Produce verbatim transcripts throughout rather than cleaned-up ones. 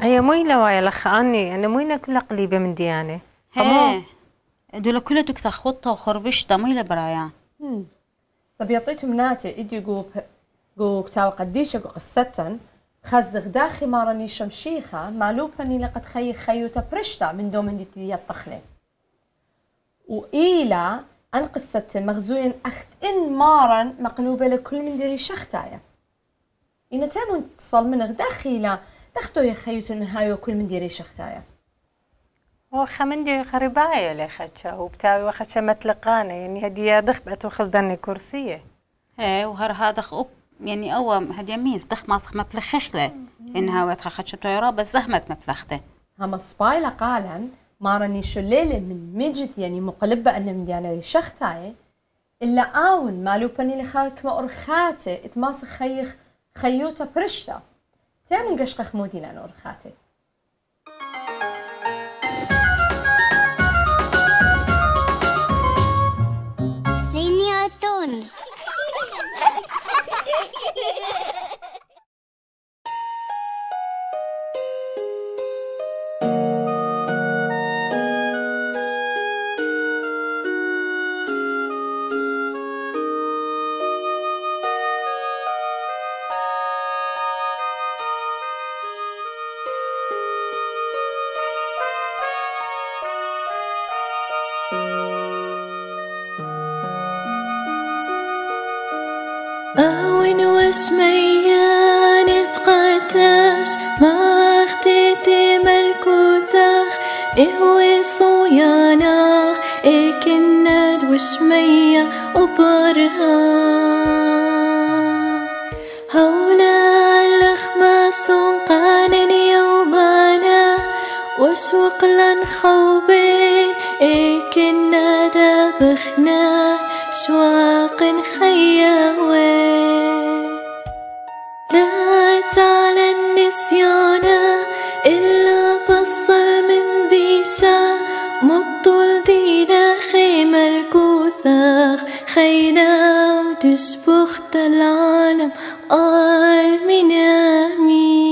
هي مويلة وايا لخ اني انا مويلة كلها قليبة من ديانة. هي دولا كلها تكتا خطة وخربشتا مويلة برايا. امم صبيطيتهم ناتي ادي جو جو كتاو قديشة جو قصتن خزغ داخي مارني شمشيخة معلوبني لقد خي خيوتا برشتا من دومن دي الطخلة وإيلا أن قصة مغزوين أخت إن مارن مقلوبة لكل من ديري شختايا إن تامون تصل من غداخيلا دختو يا خيوتا من هاي وكل من ديري شختايا هو خمندي خرباية لخدشة وبتاوي وخدشة متلقانة يعني هدي دخبت وخلدني كرسية. هي وهر هذا خب يعني أول هدي ميز دخ ماسخ مبلخخلة إنها واتخ خدشة طيارة بس زهمت مبلخته. هما سبايلا قالن مارني شليلة من مجد يعني مقلبة أن من ديانا شختاية إلا آون مالوبني لخالك ما أرخاتي اتماسخ خيخ خيوتا برشتا تامن قشق خمودي لأن أرخاتي. أوين واسميان ثقتاش ما اختيتي ملكوثاخ إهوي صوياناخ إكناد واسميا وبرها هولا لخما سنقان يومانا وسوق لن خوبين إكناد بخنا سواق خياوي لا تعالى النسيان إلا بصل من بيشا مطل دينا خيمة الكوثاخ خينا ودسبخت العالم آل منامي.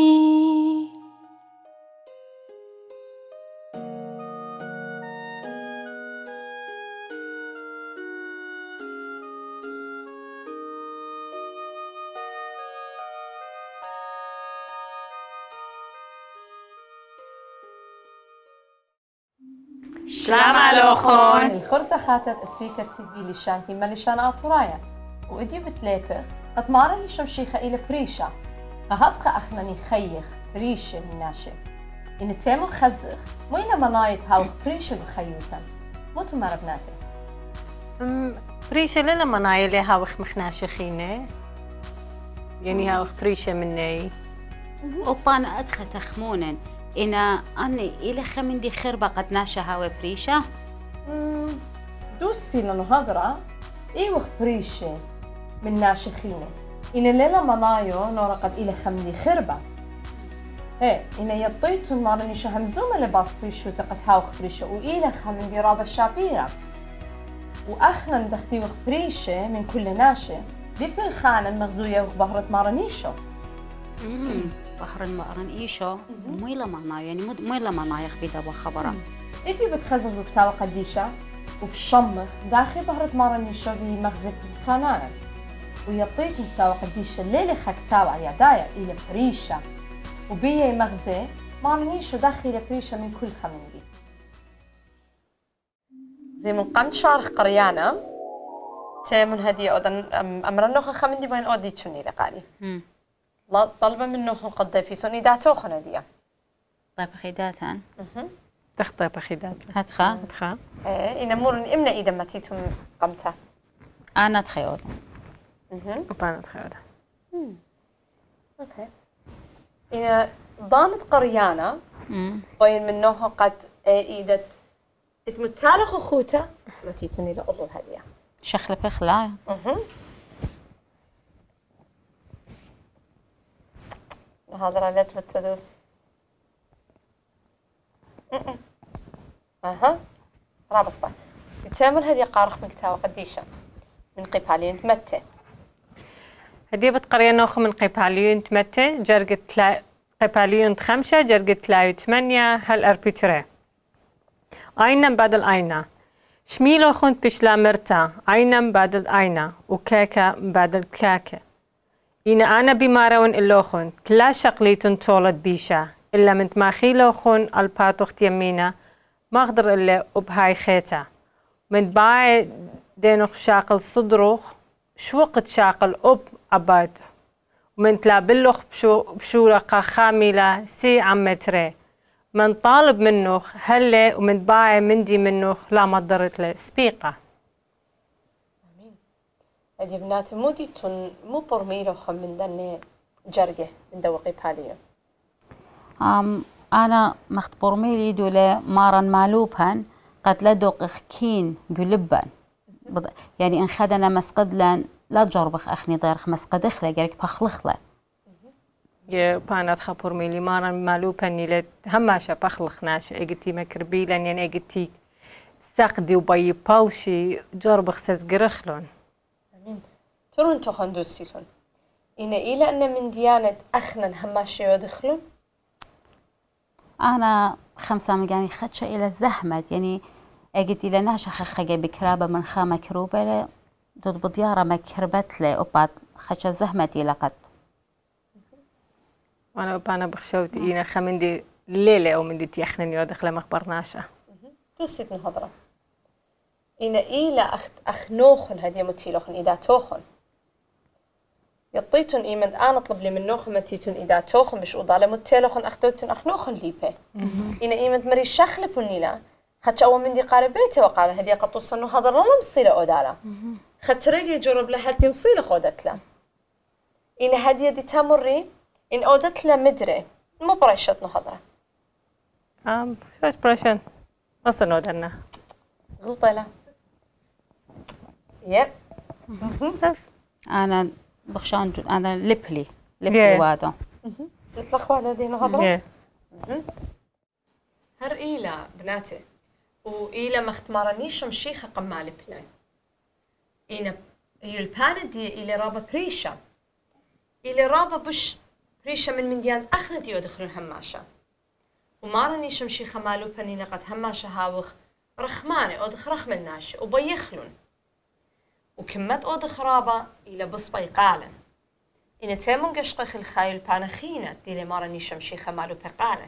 سلام عليكم. الخرسة خاتت السيكة تبي لشانتي ملشان آطورايا وإدي بتليبخ قد مارني شمشيخة إلى بريشة فهاتخ أخنني خيخ بريشة من ناشي إن تيمو خزخ موينا منايت هاوخ بريشة بخيوتا موتو مربناتي أم بريشة لنا منايا لي هاوخ مخناشة خينة يعني هاوخ بريشة مني وبانا أدخل تخمونا إن أني إلى خمن دي خربة قد ناشا هاوي بريشة دوسي لانو هضرة إيوخ بريشة من ناشخينة إن ليلة منايو نورا قد إلى خمن دي خربة إيه إن يطيتون مارني شو همزومة لباس بريشو تقد هاوخ بريشة وإلى خمن دي رابة شابيرة وأخنا ندختيوخ بريشة من كل ناشة ببرخانة المغزوية وبهرة مارنيشو بحر المقرن إيشو مويلة معنا يعني مويلة معنا يخبي دابا خبرة إدي بتخزن بكتاوة قديشة وبشمخ داخل بهرة مارنيشو بمغزب خانانا ويطيتو كتاوة قديشة ليلة خكتاوة يدايا إلى بريشة وبيه مغزي مارنيشو داخل بريشة من كل خمندي زي من قمت شارخ قريانا تيمون هدي أودن أمر النوخ خمندي بين أودي تشوني لقالي طلبة منه قد بيتوني داتو خنا ديا. طيب خيداتان. اها. تخطي بخيدات. هتخا. هتخا. إيه إن مورني إمنا إذا ما تيتم قمتها. أنا تخيل. اها. وبانا تخيل. امم. أوكي. إن ضانت قريانا. امم. بين منه قد إذا تمتالخ أخوته ما تيتوني لأضل هدية. شخل بخلا. اها. هذا رالت بالتدوس اها رابص بقى تامر هذه قارخ من كتاوة قديشة من قيبالين تمتة هدي بتقرية نوخ من قيبالين تمتة جرقت لا قباليون خمسة جرقت لايو ثمانية هل أربيتري أينا بدل أينا شميلو خنت بشلا مرتا أينا بدل أينا وكاكا بدل كاكا إنا أنا بمارون اللوخن كلا شقليتن طولت بيشا إلا من تماخي لوخن الباتوخت يمينا مغدر إلا وبهاي خيتا من باي دينوخ شاقل صدروخ شوقت شاقل أب أباد ومن تلابلوخ بشو بشورقة خاملة سي عمتري من طالب منه هلا ومن باعي مندي منه لا مضرت له سبيقة. امين. هذه بنات مو ديتون مو برميلو خم من دني جرجه من دوقي باليو. أم أنا مخت برميلي دولة مارن مالوبهن قد لدوق خكين قلبان يعني إن خدنا مسقد لان لا تجربخ أخني ضيرخ مسقد إخلا جرك بخلخله. يا بانات خبر ميلي مارن مالوبهن لت هماشة بخلخ ناشة إجتي مكربي لان يعني إجتي سقدي وبي بالشي جربخ ساس جرخلون. امين. ترون تخندوسيتون. إن إلى أن من ديانة أخنا هماشة يدخلون. أنا خمسة مجاني خدشة إلى زحمة يعني أجد إلى ناشة خخجة بكرابة من خامة كروبة ضد بديارة مكربت لي وبعد خدشة زحمة إلى قد. وأنا بأنا بخشوت إينا خمندي ليلة أو من دي تيخنني ودخل مخبر ناشة. توسيت نهضرة. إن إلى أخت أخنوخن هدي متيلوخن إذا توخن. يطيتون إيمن أنا أطلب لي من نوخن متيتون إذا توخن مش أضالة متيلوخن أخدوتون أخنوخن ليبه. إن إيمن مري شخلبوني لا. خدش أول من دي قاربيته وقال هدي قطوس إنه هذا لا مصيله أداله. خدش رجع جرب له هدي مصيله خودت له. إن هدي دي تمري إن أودت له مدري مو بريشت نهضرة. آم شوش بريشن ما صنو درنا. غلطة لا. يب. أنا بخشان أنا لبلي لبلي وادو. الأخوان هذين نهضرة. Yeah. هر إيلا بناتي وإيلا ما اختمرنيش مشيخة قمال بلاي إينا يلبان دي إلى رابا بريشة إلى رابا بش بريشة من من ديان أخنا ديو دخلون هماشة وما رنيش مشيخة مالو بني لقد هماشة هاوخ رخمانة أو دخ رخم الناش وبيخلون وكمت أو دخ رابا إلى بصبي قالا إن تيمون قشقخ الخايل بانخينة دي ما رنيش مشيخة مالو بقالا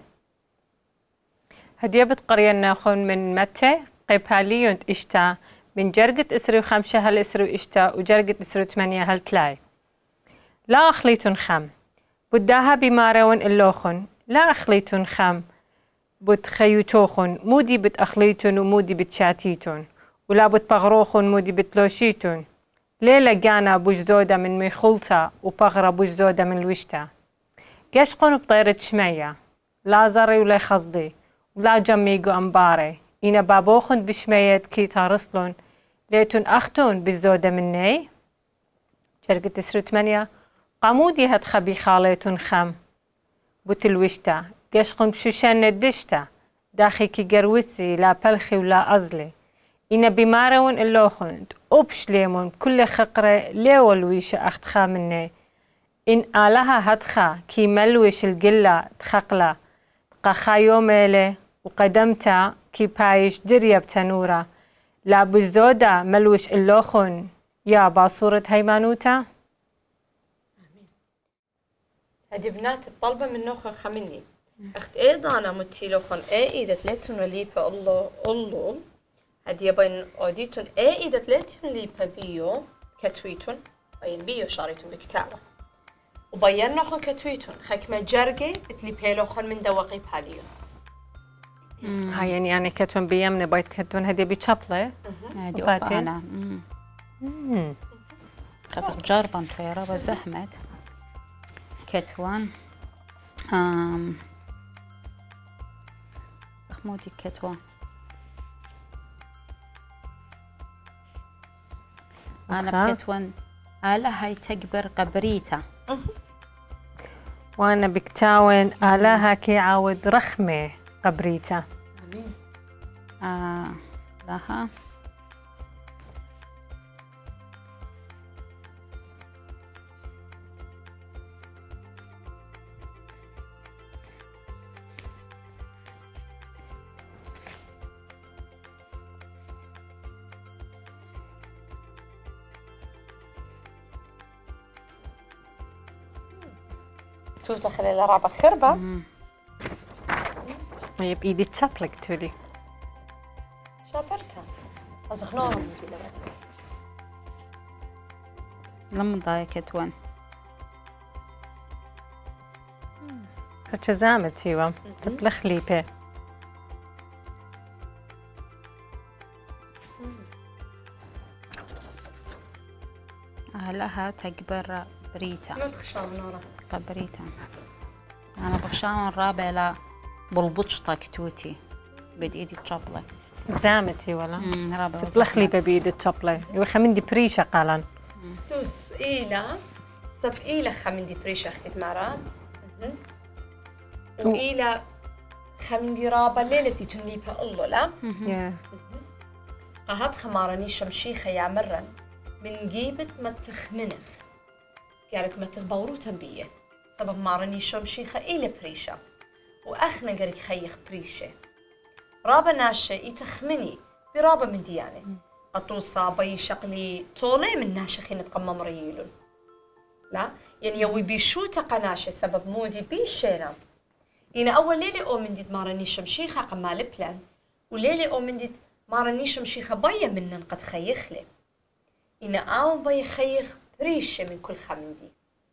هدية بتقرية ناخون من متى قباليون إشتا من جرقة إسرو خمسة هل إسرو إشتا وجرقة إسرو ثمانية هل تلاي لا أخليتون خم بداها بمارون اللوخن لا أخليتون خم بتخيوتوخن مودي بتأخليتون ومودي بتشاتيتون ولا بتبغروخن مودي بتلوشيتون ليلة جانا بوجزودة من ميخولتا وبغرة بوجزودة من الوشتا قشقن بطيرة شمية لا زري ولا خصدي ولا جميقو أمباري إنا بابوخن بشميت كي تارسلون ليتون أختون بالزودة مني شركة تسرو ثمانية قامودي هاد خبي خاليتون خم بوتلوشتا قشقن بشوشان ندشتا داخي كي قروسي لا بلخي ولا أزلي إنا بمارون اللوخند أبش ليمون كل خقرة ليو الويشة أختخا مني إن آلها هدخا كي ملوش القلة تخقلا قخا يوميلي وقدمتا كي بايش دريا بتنورة لا بزودة ملوش اللوخن يا باصورة هيمانوتا آمين. هذه بنات الطلبة من نوخة خمني أخت أيضا أنا متيلوخن أي إذا تلاتون ليبا الله الله هذه بين أوديتون أي إذا تلاتون ليبا بيو كتويتون بين بيو شاريتون بكتابة وبين نوخن كتويتون حكمة جرقة تلي بيلوخن من دواقي باليو هاي يعني أنا كتون بيمني بايت كتون هدي بيشابلة هادي وباتين؟ أنا خاطر جربا طيارة بزحمة كتوان أم أخمودي كتوان أنا بكتوان على هاي تكبر قبريتا وأنا بكتاون آلاها كي عاود رخمة قبريتا آمين. آه لها توتا خلي رابع خربة. هي بإيدي تشابلك تولي. شاطرتها. أزخنوهم لم ضايك توان. هاتش زامت هيوا تبلخ لي بي. لها تكبر بريتا. ما تخشاو نورا. بريتا. أنا بخشان الرابع لا بالبطشطة كتوتي. بدي إيدي تشابلة. زامت هيوا لا. امم رابع. تبلخ لي بإيدي تشابلة. يو خمندي بريشة قالن. دوس إيلا. طب إيلا خمندي بريشة أختي مرات. وإيلا خمندي رابع ليلتي تنيبها الله لا. يا. قهات خمارني شمشيخة يا مرن. من جيبت ما تخمنخ قالك ما تغبورو تنبيه سبب مارني شمشيخة إلى بريشة وأخنا قريك خيخ بريشة رابا ناشة يتخمني برابا من ديانة أطوصا بي شقلي طولي من ناشة خينة قمم ريلون لا يعني يوي بيشو تقناشة سبب مودي بيشينا إنا أول ليلة أو من ديد مارني شمشيخة قمال بلان وليلة أو من ديد مارني شمشيخة بيا منن قد خيخ لي إن أو بيخيخ بريشة من كل خمندي.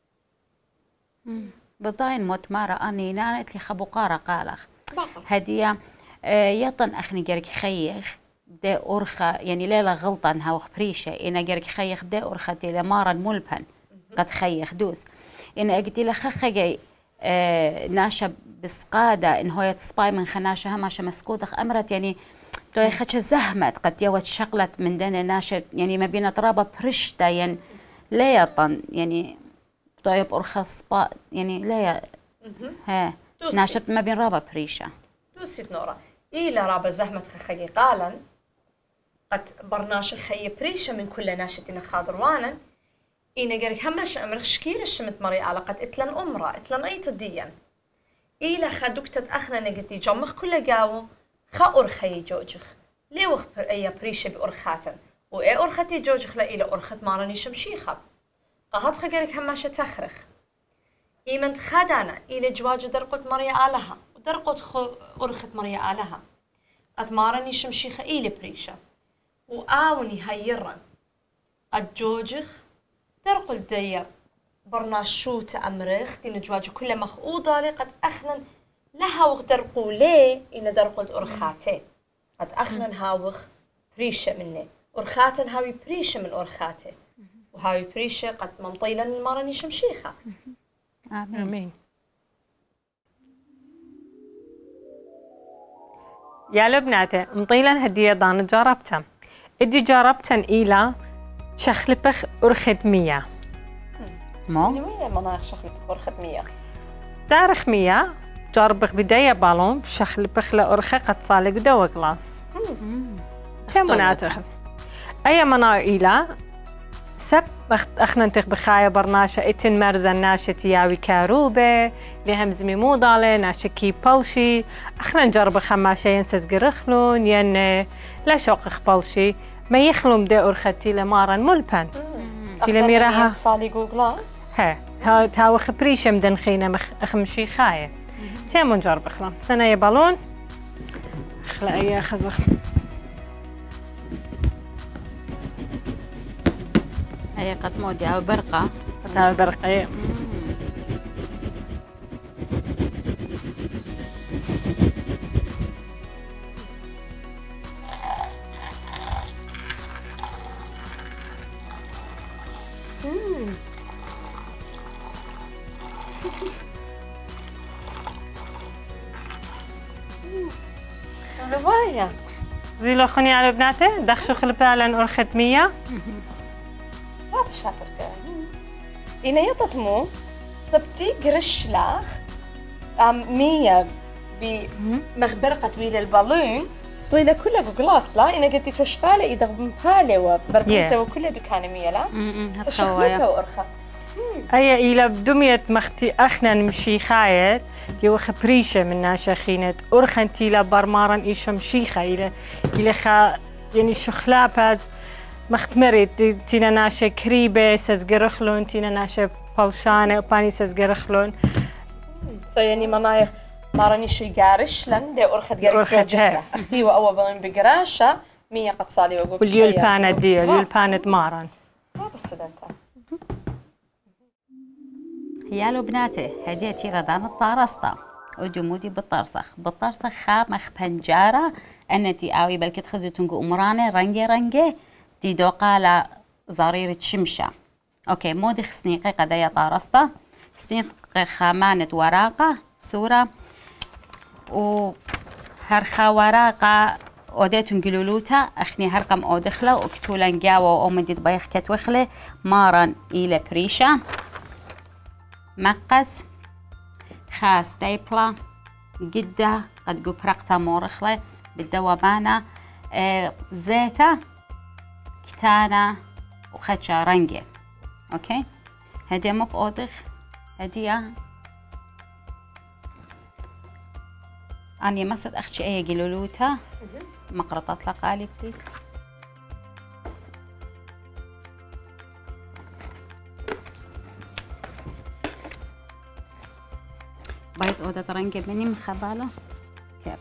بضاين موت مارا أني نانت لي خبوقارة قالخ. بقى. هدية آه يطن أخني جرك خيخ بدأ أرخى يعني ليلة غلطة إنها بريشة إن جرك خيخ بدأ أرخى تيلا مارا ملبن قد خيخ دوس إن أجدي له خخجي آه ناشا بسقادة إن هو يتصباي من خناشة هماشة مسكوتخ أمرت يعني توي خدش زهمت قد يوت شغلت من دنا ناشد يعني ما بين ترابة برشتا يعني لا يطن يعني توي بأرخص با يعني لا ها ناشد ما بين رابة بريشة دوسيت نورا إيلا رابة زهمت خخي قالا قد برناش خي بريشة من كل ناشد خاضروانا إينا قريك هماش أمرخ شكير الشمت مري على قد إتلن أمرا إتلن أي تديا إيلا خدوكتت أخنا نقتي جمخ كل جاو خا أرخي جوجخ ليه وخ أي بريشة بأرخاتن وإيه أرختي جوجخ لا إلى أرخت مارني شمشيخة قهات خجرك هماشة تخرخ إيمن خدانا إلى جواج درقت مريا آلها ودرقت خو أرخت مريا آلها قد مارني شمشيخة إلى بريشة وآوني هيرن قد جوجخ درقل ديا برناشوت أمرخ دين جواج كل مخؤوضة لي قد أخنن لها وقت درقو ليه إن درقل أرخاتي قد أخنن هاوخ بريشة مني أرخاتن هاوي بريشة من أرخاتي وهاوي بريشة قد ممطيلا المارني شمشيخة آمين, آمين. يا لبناتي مطيلا هدية ضان جربتها ادي جربتن إلى شخلبخ أرخد مية مو؟ يعني وين المناخ شخلبخ أرخد مية؟ تاريخ مية جربخ بداية بالون شخلبخ لأرخة قد صالق دوا كلاس كم مناتخ أي منا إلى سب أخنا نتخ بخايا برناشة إتن مرزا ناشة تياوي كاروبة لهم زمي موضالة ناشة كي بلشي أخنا نجرب خماشة ينسز قرخلون ين لا شوق بلشي ما يخلون بدأ أرختي لمارن ملبن تيلا ميراها صالي جوجلاس ها ها تاو خبريشة مدن خينا أخمشي خاية تيمون نجرب خلون ثنا يبالون خلا أي خزخ هي قد مودي أو برقة أو برقة رواية زي لو خني على بناته دخشو خلبها لأن أرخد مية ما بشافرتها إنا يطتمو سبتي قرش لاخ أم مية بمخبرقة بيل البالون صلينا كلها جوجلاس لا إنا قدي فشقالة إذا بمقالة وبربوسة وكلها دكانة مية لا سشخلبها وأرخة أي إلى بدمية مختي أخنا نمشي خايت يو خبريشة من ناشا خينت أرخن تيلا برمارن إيشا مشيخة إلى إلى خا يعني شخلابات مختمرت تينا ناشا كريبة سزقرخلون تينا ناشا بولشانة وباني سزقرخلون سو يعني منايخ مارني شي قارش لن دي أرخد قارش أختي وأول بلين بقراشة مية قد صالي وقوك واليول بانت دي اليول بانت مارن ما بالسودانتا هيالو بناتي هديتي ردان الطارسطة ودمودي بالطرسخ بالطرسخ خامخ بنجارة أنتي آوي بلكي تخزي تنقو أمراني رنجي رنجي دي دوقالة زريرة شمشة أوكي مودي خسنيقي قدايا طارسطة سنيقي خامانة وراقة صورة وهرخا وراقة أوديتون قلولوتا أخني هرقم أودخلة وكتولان جاوة ومديد بايخ كتوخلة مارن إلى بريشة مقص خا ستيبلا جدة قد قبرقتا مورخلة بالدوامانة آه زيتا كتانة وخدشة رنجة أوكي هدي مق أودخ هدية أني مصد أختي أي قلولوتا مقرطات لقالي بليز بايت أودا رنجة مني مخبالة كيف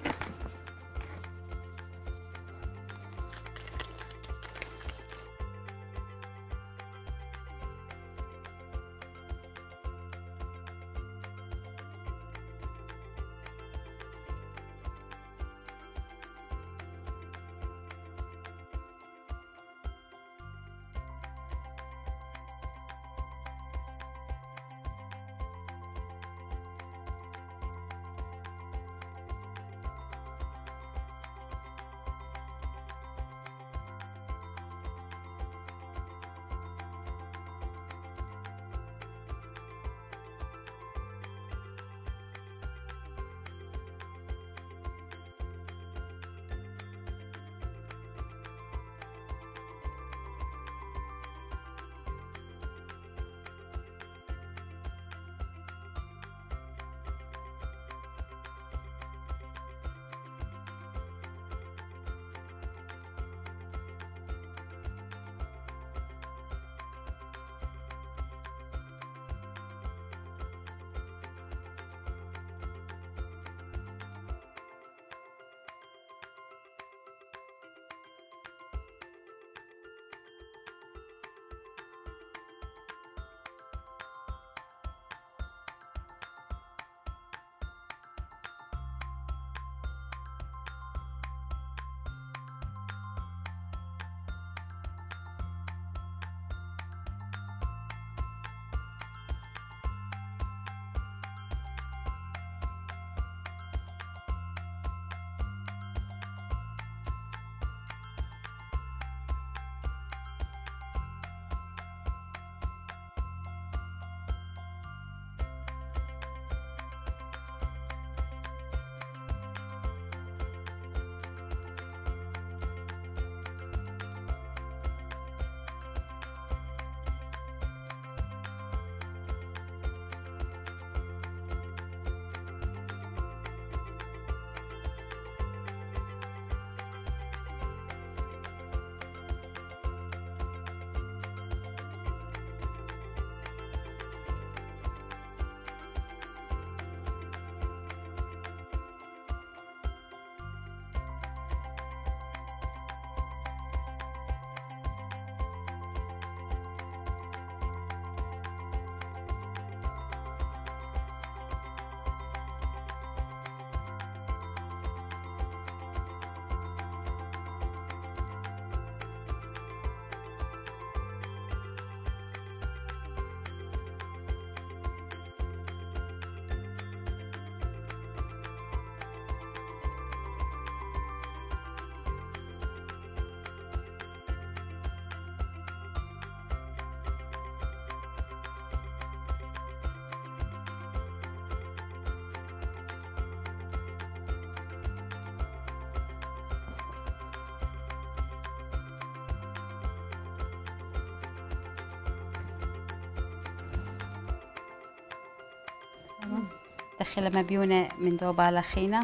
دخل مبيونة من دوبالة خينا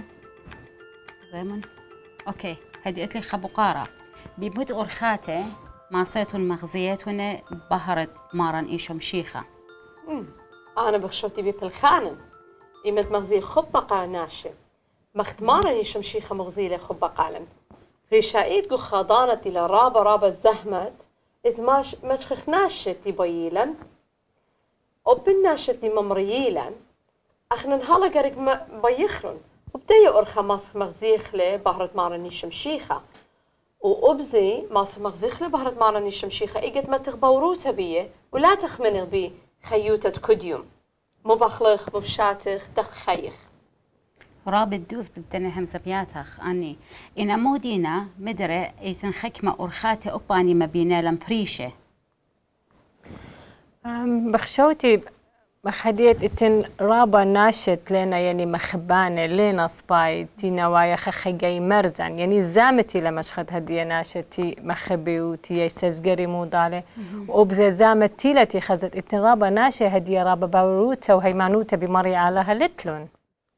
زيمون اوكي هدي قلت لي خبقارة ببدء أرخاته ما صيتون مغزيتون بهرت مارن إيشو مشيخة أنا بخشوتي بي بالخانن إيمت مغزي خبقة ناشة مختمارني شمشيخة مغزيلة خبقة عالم ريشائيت جو خضانة إلى رابا رابا الزهمت إتماش مشخخ ناشة تبييلا وبن ناشة ممرييلا أخنا نهالا قرق بيخرن وبدأي أرخى ماسخ مغزيخلة بهرت مارني شمشيخة وأبزي ماسخ مغزيخلة بهرت مارني شمشيخة إيقت ما تغبوروتا بيه ولا تخمنغ بي خيوتة كديوم مو بخلخ مو بشاتخ دخ خيخ رابط دوز بدنا همزة بياتخ أني إن مودينا مدرة إيتن خكمة أرخاتي أباني ما بينا لمبريشة بخشوتي مخديت إتن رابا ناشت لنا يعني مخبانة لنا صباي تي نوايا خخجي مرزن يعني زامتي لما شخد هدية ناشتي مخبي وتي يسزقري مودالة وبزي زامتي لتي خزت إتن رابا ناشة هدية رابا باوروتا وهيمانوتا بمري علىها لتلون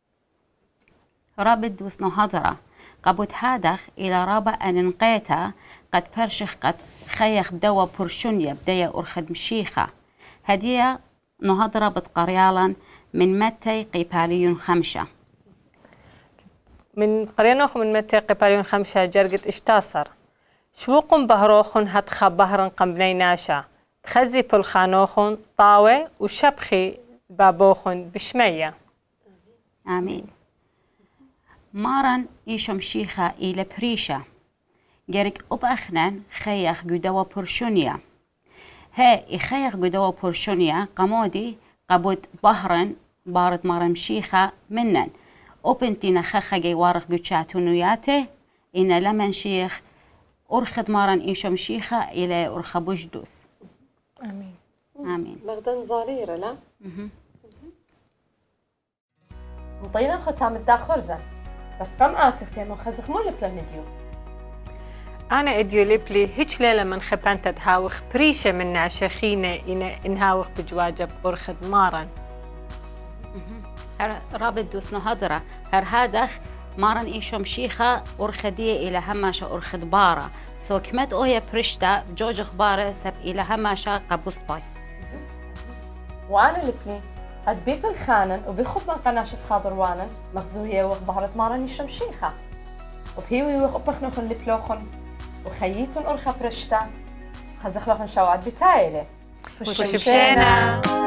رابط دوس نهضرة قبوت هادخ إلى رابا أننقيتا قد برشخ قد خيخ بدوا برشونيا بدايا أرخد مشيخة هدية نهضرة بتقريالا من متى قيباليون خمسة من قرينوخ من متى قيباليون خمسة جرقت اشتاصر شوقن بهروخن هتخا بهرن قمبني ناشا تخزي بالخانوخن طاوة وشبخي بابوخن بشمية آمين مارن إيشم شيخة إلى بريشة جرق أبأخنن خيخ جدوا برشونيا هاي إخيخ جدوا برشونيا قمودي قبود بهرن بارد مارن شيخة منن أبنتينا خخة جي وارخ جتشاتونياته إن لمن شيخ أرخد مارن إيشم شيخة إلى أرخ بجدوس آمين آمين مغدن زاريرة لا مطينا ختام الداخرزة بس قم آتختي من خزخ مولي بلنديو أنا إديو ليبلي هيج ليلة من خبانت تهاوخ بريشة من ناشخينة إن إنهاوخ بجواجب أرخد مارن هر رابط دوس نهضرة هر هادخ مارن إيشم شيخة أرخدية إلى هماشة أرخد بارة سو كمت أويا برشتا جوج خبارة سب إلى هماشة قبوس باي وأنا لبني قد بيك الخانن وبيخب من قناشة خاضر وانن مخزوية وخبارة مارن الشمشيخة وبهيوي وخبخنوخن لبلوخن وخييتن أرخى برشتا خزخلوخن شوعد بتايلة وشوشينا